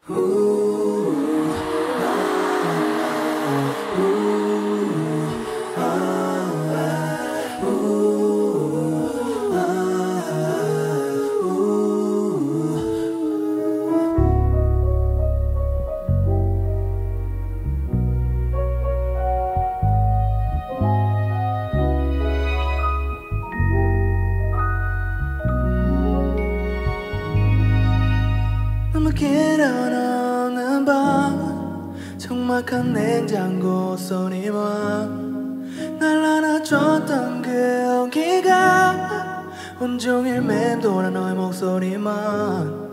너무 길어놓는 밤 적막한 냉장고 소리만 날 안아줬던 그 온기가 온종일 맴돌아 너의 목소리만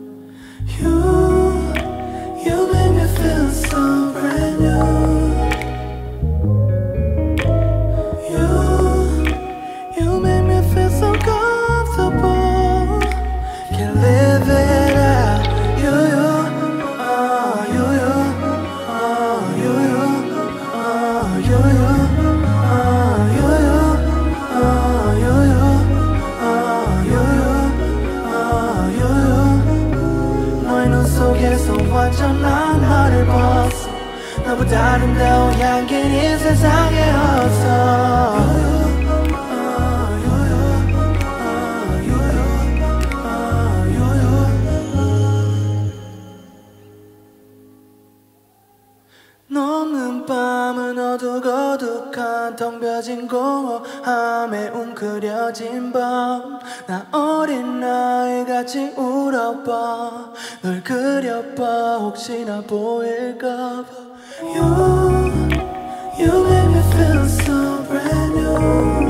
You make me feel so brand new You make me feel so comfortable Can't live it out 너의 눈 속에서 완전한 너를 봤어 너보다 아름다운 향기는 이 세상에 없어 넘는 밤은 어둑어둑한 텅 비어진 공허함에 웅크려진 밤 나 어린 아이같이 울어봐 널 그려봐 혹시나 보일까봐 You make me feel so brand new